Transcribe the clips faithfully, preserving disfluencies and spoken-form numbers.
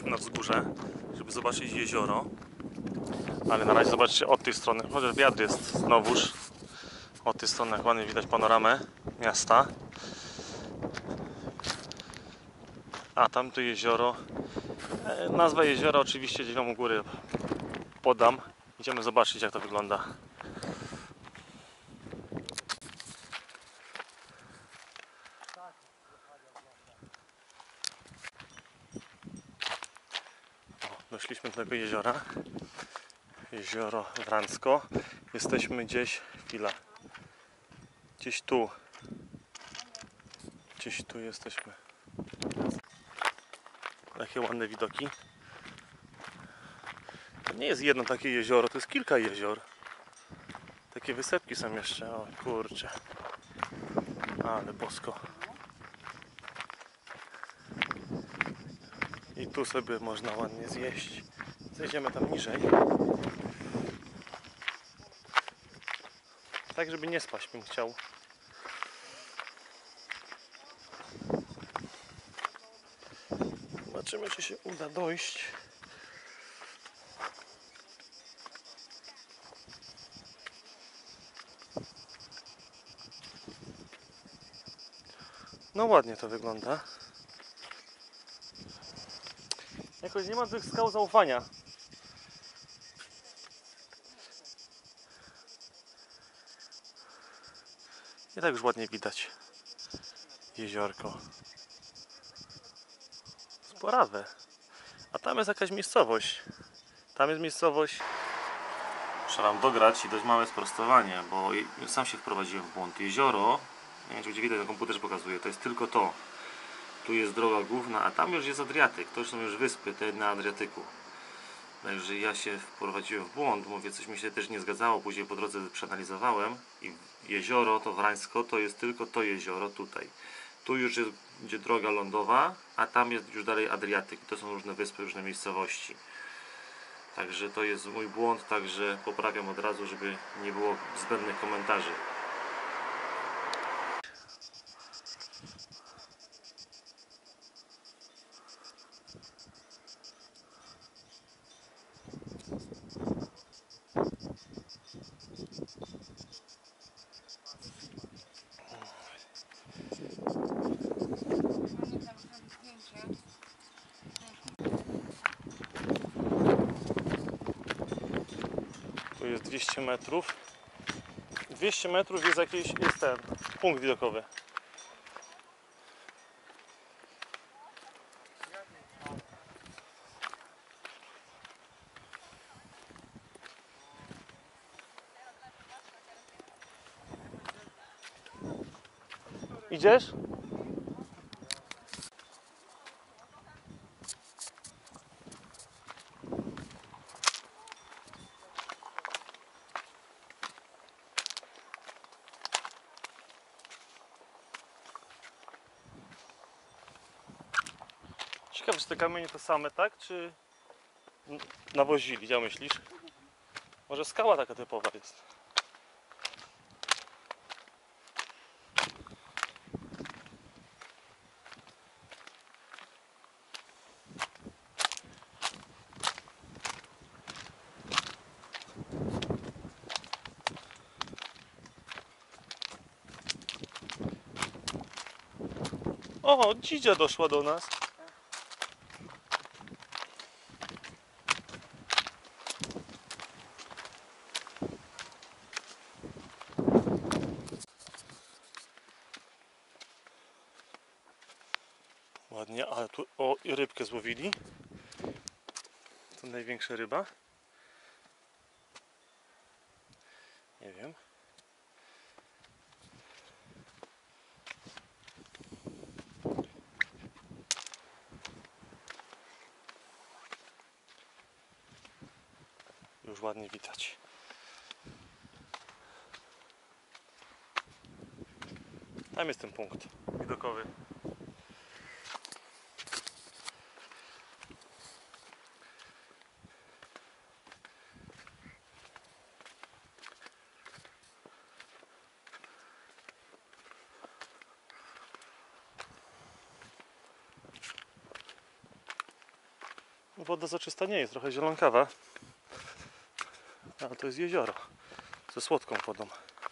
weszliśmy na wzgórze, żeby zobaczyć jezioro. Ale na razie zobaczcie od tej strony, chociaż wiatr jest znowuż. Od tej strony jak ładnie widać panoramę miasta. A tamto jezioro, e, nazwę jeziora oczywiście gdzieś wam u góry podam. Idziemy zobaczyć, jak to wygląda. O, doszliśmy do tego jeziora. Jezioro Wransko. Jesteśmy gdzieś, chwila, gdzieś tu. Gdzieś tu jesteśmy. Jakie ładne widoki. To nie jest jedno takie jezioro, to jest kilka jezior. Takie wysepki są jeszcze, o kurczę. Ale bosko. I tu sobie można ładnie zjeść. Zejdziemy tam niżej. Tak, żeby nie spaść bym chciał. Zobaczymy, czy się uda dojść. No ładnie to wygląda. Jakoś nie ma tych skał zaufania. I tak już ładnie widać jeziorko. Sporawe. A tam jest jakaś miejscowość. Tam jest miejscowość. Muszę wam dograć i dać małe sprostowanie, bo sam się wprowadziłem w błąd. Jezioro, nie wiem czy będzie widać, na komputerze pokazuje, to jest tylko to. Tu jest droga główna, a tam już jest Adriatyk. To już są już wyspy, te na Adriatyku. Także ja się wprowadziłem w błąd, mówię, coś mi się też nie zgadzało, później po drodze przeanalizowałem i jezioro, to Wrańsko, to jest tylko to jezioro tutaj. Tu już jest gdzie droga lądowa, a tam jest już dalej Adriatyk. To są różne wyspy, różne miejscowości. Także to jest mój błąd, także poprawiam od razu, żeby nie było zbędnych komentarzy. Tu jest dwieście metrów. dwieście metrów jest jakiś jest ten punkt widokowy. Idziesz? Ciekawe, czy te kamienie to same, tak? Czy nawozili, ja myślisz? Może skała taka typowa jest. O, dzidzia doszła do nas. Ładnie, ale tu o, i rybkę złowili. To największa ryba. Nie wiem. Już ładnie widać. Tam jest ten punkt widokowy. Woda za czysta nie jest, trochę zielonkawa. Ale to jest jezioro ze słodką wodą.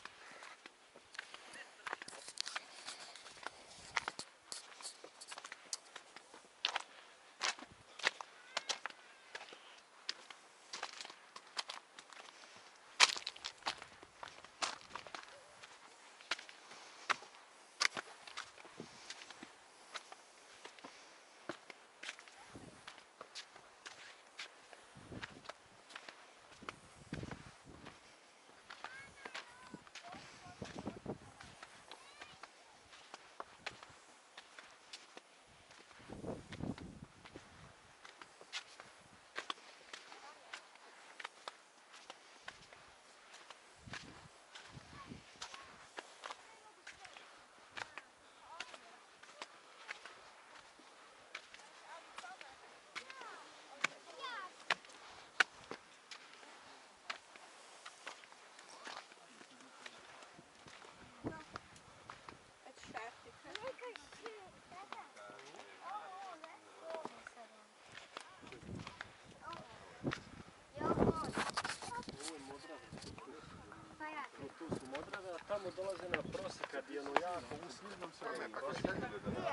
Tamo dolaze na proseka gdje je ono jako usljednom se ovim proseka.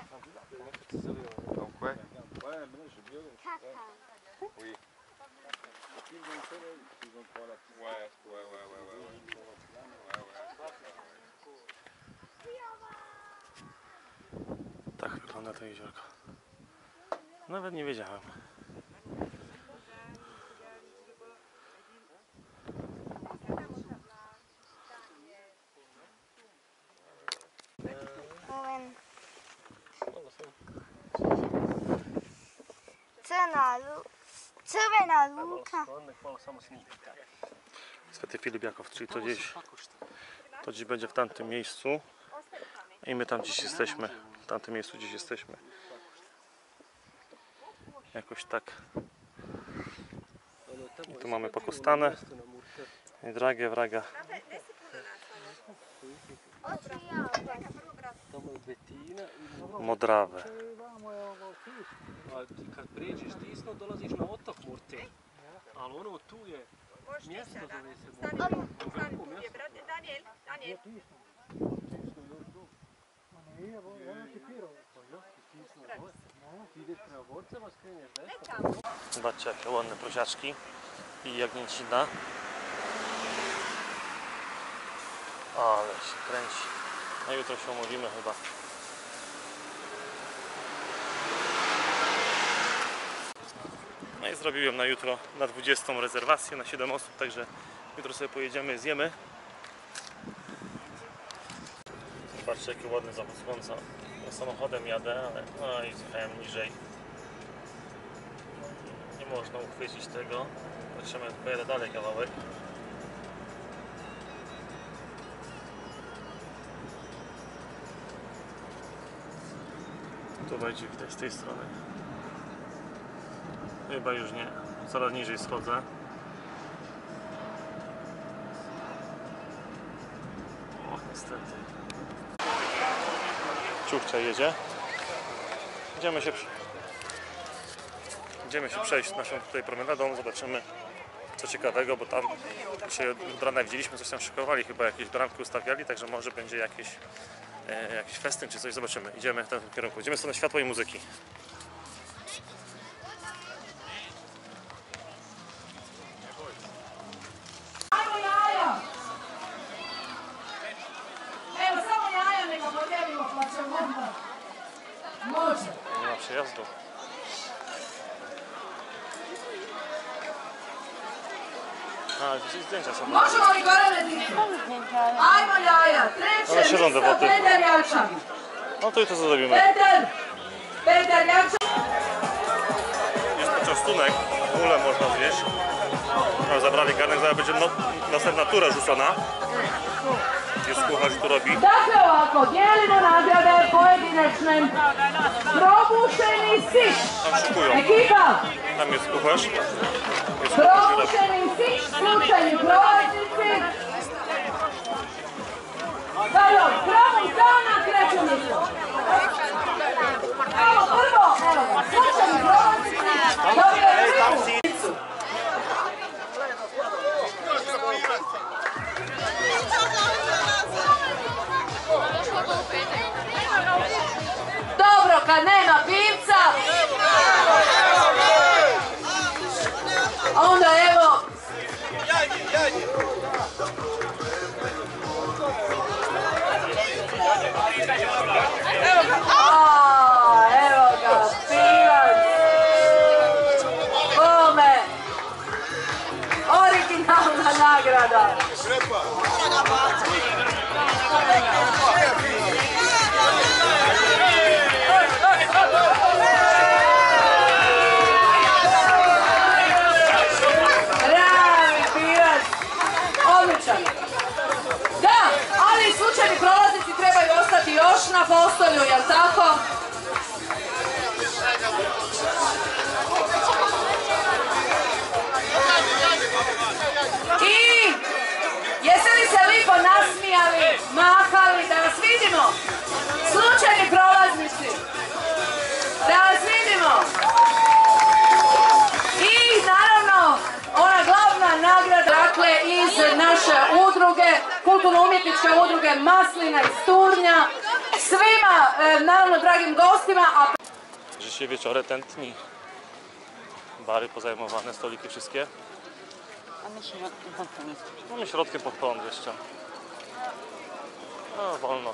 Donc ouais. Ouais, mais là j'ai bien. Oui. Ils vont faire, ils vont prendre la petite. Ouais, ouais, ouais, ouais, ouais. ouais, ouais. Tak wygląda to jeziorko. Nawet nie wiedziałem. Crvena luka. Sveti Filip Jakov, czyli to gdzieś, to gdzieś będzie w tamtym miejscu. I my tam dziś jesteśmy. W tamtym miejscu dziś jesteśmy. Jakoś tak. I tu mamy Pokostane. I Drage, Vraga. Modravе. A ti kad pređeš tisno dolaziš na otok Murte. Ali ono tu je mjesto zove se Murte. Veliko mjesto. Daniel, Daniel. Ti ideš prema Borcama, skrenješ desno. Zobaczcie, jakie ładne prosiaczki i jagnięcina. Ale się kręci. No jutro się umówimy chyba. No i zrobiłem na jutro na dwudziestą rezerwację na siedem osób, także jutro sobie pojedziemy, zjemy. Zobaczcie, jaki ładny zachód słońca. Ja samochodem jadę, ale no i zjechałem niżej. Nie można uchwycić tego. Patrzymy, pojadę dalej kawałek. Tu będzie widać z tej strony. Chyba już nie. Coraz niżej schodzę. O, niestety. Ciuchcia jedzie. Idziemy się, Idziemy się przejść naszą tutaj promenadą. Zobaczymy co ciekawego, bo tam dzisiaj od rana widzieliśmy, coś tam szykowali, chyba jakieś bramki ustawiali, także może będzie jakieś, e, jakiś festyn czy coś. Zobaczymy. Idziemy w tym kierunku. Idziemy w stronę światła i muzyki. Nie ma przejazdu. A, gdzieś zdjęcia są. Možemo li gore rediti? Ajmo jaja, treće Ale siedzą do mjesto wody. Petar Jakša. No to i to co zrobimy. Petar, Petar Jakša. Jest poczęstunek, mulę można zjeść. No, zabrali garnek, zaraz będzie no, następna tura rzucona. Jest kucharz, tu robi. Dakle ovako, dijelimo nagrade pojedinačne. Probušeni siš. Tam szykują. Ekipa, Tam jest kucharz. Jest kucharz, robi. probušeni siš, slučajni prolaznici. Dalje, pravo i to na treće mjesto. Evo prvo, evo, slučajni prolaznici. Dobio je kad nema pivca, onda evo a evo ga pivac, bome, originalna nagrada. Pravi pivac, odličan. Da, ali slučajni prolaznici trebaju ostati još na postolju, jel tako? I jeste li se lipo nasmijali, mahali, da vas vidimo? Slučajni prolaznici, da vas vidimo. I naravno, ona glavna nagrada, dakle, iz naše udruge, kulturno-umjetničke udruge Maslina iz Turnja. Svima, e, naravno, dragim gostima, a... Dzisiaj wieczorem tętni. Bary pozajmowane, stoliki wszystkie. A my środki pod prąd. No my środkiem pod prąd jeszcze. No wolno.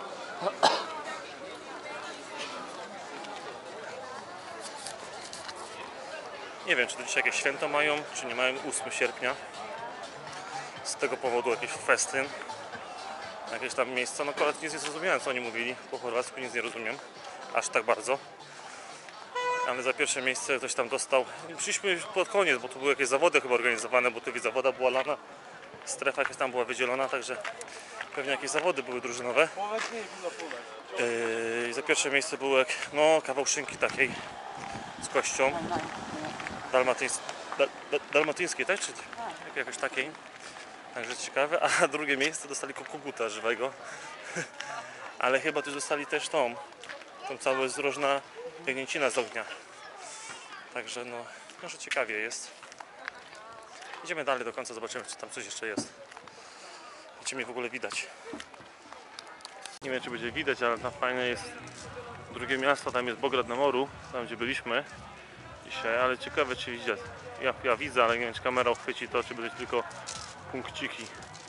Nie wiem, czy to dzisiaj jakieś święto mają, czy nie mają. ósmego sierpnia. Z tego powodu jakiś festyn. Jakieś tam miejsca. No akurat nic nie zrozumiałem, co oni mówili. Po chorwacku nic nie rozumiem. Aż tak bardzo. Ale za pierwsze miejsce ktoś tam dostał. Przyszliśmy już pod koniec, bo tu były jakieś zawody chyba organizowane, bo tu zawoda była lana. Strefa jakaś tam była wydzielona, także pewnie jakieś zawody były drużynowe. Yy, i za pierwsze miejsce było jak, no, kawał szynki takiej z kością. Dalmatyńs, da, da, dalmatyńskiej, tak? Czy jak, jakoś takiej. Także ciekawe. A drugie miejsce dostali koguta żywego. Ale chyba tu dostali też tą, tą całą zdrożna jagnięcina z ognia. Także no, może ciekawie jest. Idziemy dalej do końca, zobaczymy, czy tam coś jeszcze jest. I czy mnie w ogóle widać. Nie wiem, czy będzie widać, ale tam fajne jest drugie miasto, tam jest Bograd na Moru, tam gdzie byliśmy dzisiaj, ale ciekawe, czy widzę. Ja, ja widzę, ale nie wiem, czy kamera uchwyci to, czy będą tylko punkciki.